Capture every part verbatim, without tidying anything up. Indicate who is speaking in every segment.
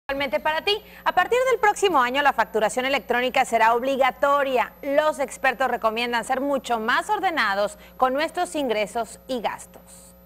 Speaker 1: Igualmente para ti, a partir del próximo año la facturación electrónica será obligatoria. Los expertos recomiendan ser mucho más ordenados con nuestros ingresos y gastos.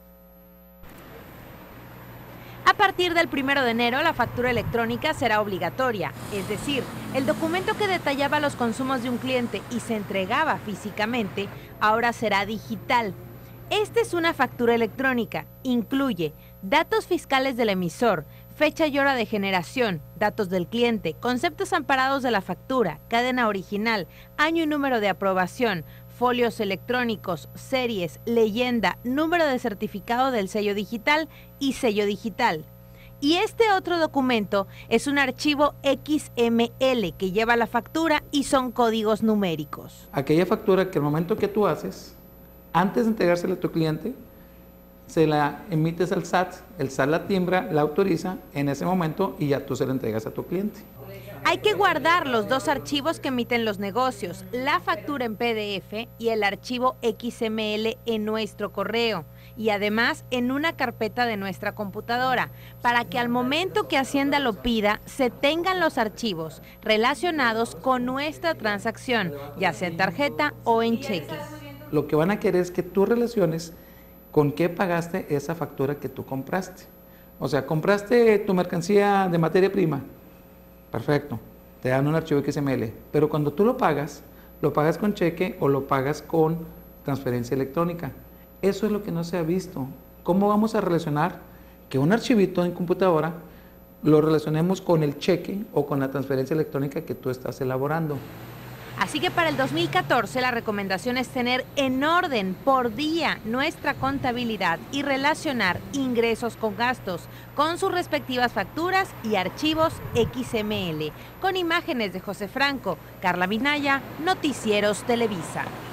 Speaker 1: A partir del primero de enero, la factura electrónica será obligatoria, es decir, el documento que detallaba los consumos de un cliente y se entregaba físicamente, ahora será digital. Esta es una factura electrónica, incluye datos fiscales del emisor, fecha y hora de generación, datos del cliente, conceptos amparados de la factura, cadena original, año y número de aprobación, folios electrónicos, series, leyenda, número de certificado del sello digital y sello digital. Y este otro documento es un archivo X M L que lleva la factura y son códigos numéricos.
Speaker 2: Aquella factura que al momento que tú haces, antes de entregársela a tu cliente, se la emites al S A T, el S A T la timbra, la autoriza en ese momento y ya tú se la entregas a tu cliente.
Speaker 1: Hay que guardar los dos archivos que emiten los negocios, la factura en P D F y el archivo X M L en nuestro correo y además en una carpeta de nuestra computadora, para que al momento que Hacienda lo pida, se tengan los archivos relacionados con nuestra transacción, ya sea en tarjeta o en cheque.
Speaker 2: Lo que van a querer es que tú relaciones con qué pagaste esa factura que tú compraste. O sea, compraste tu mercancía de materia prima, perfecto, te dan un archivo X M L, pero cuando tú lo pagas, lo pagas con cheque o lo pagas con transferencia electrónica. Eso es lo que no se ha visto. ¿Cómo vamos a relacionar que un archivito en computadora lo relacionemos con el cheque o con la transferencia electrónica que tú estás elaborando?
Speaker 1: Así que para el dos mil catorce la recomendación es tener en orden por día nuestra contabilidad y relacionar ingresos con gastos, con sus respectivas facturas y archivos X M L. Con imágenes de José Franco, Carla Minaya, Noticieros Televisa.